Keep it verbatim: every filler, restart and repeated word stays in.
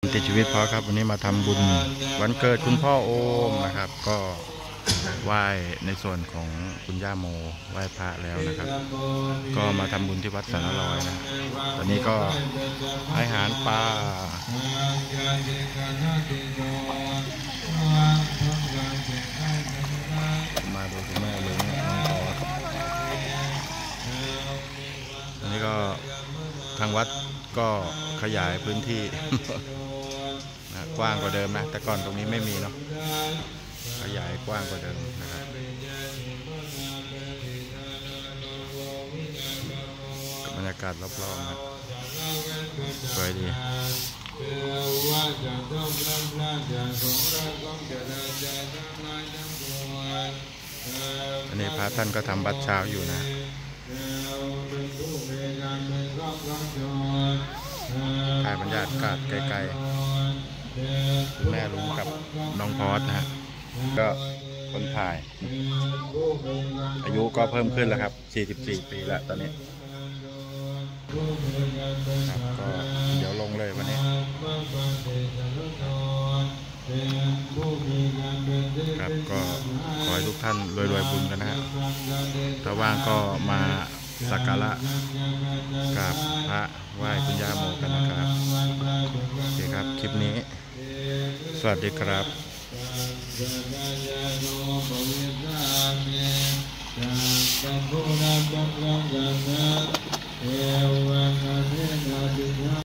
ติดชีวิตเพราะครับวันนี้มาทำบุญวันเกิดคุณพ่อโอมนะครับก็ไหว้ในส่วนของคุณย่าโมไหว้พระแล้วนะครับก็มาทำบุญที่วัดสันนลอยนะตอนนี้ก็ให้อาหารปลามาดูคุณแม่เลี้ยงน้องออสอันนี้ก็ทางวัดก็ขยายพื้นที่ นะกว้างกว่าเดิมนะแต่ก่อนตรงนี้ไม่มีเนาะขยายกว้างกว่าเดิมนะครับบรรยากาศรอบๆนะสวยดีอันนี้พระท่านก็ทำบัตรเช้าอยู่นะถ่ายบรรยากาศไกลๆแม่ลุงกับน้องพอสนะฮะก็คนถ่ายอายุก็เพิ่มขึ้นแล้วครับสี่สิบสี่ปีแล้วตอนนี้ครับก็เดี๋ยวลงเลยวันนี้ครับก็ขอให้ทุกท่านรวยๆบุญกันนะฮะถ้าว่างก็มาสักการะกราบพระไหว้คุณย่าโมกันนะครับโอเคครับคลิปนี้สวัสดีครับ